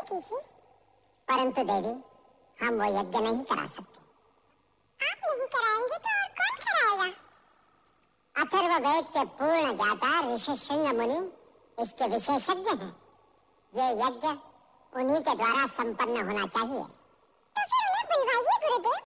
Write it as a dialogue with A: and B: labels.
A: की थी।
B: परंतु देवी, हम वो यज्ञ नहीं करा सकते।
A: आप नहीं कराएंगे तो और कौन कराएगा?
B: अथर्ववेद के पूर्ण ज्ञाता ऋषि शृंग मुनि इसके विशेषज्ञ हैं। ये यज्ञ उन्हीं के द्वारा संपन्न होना चाहिए।
A: तो फिर उन्हें बुलवाइए गुरुदेव।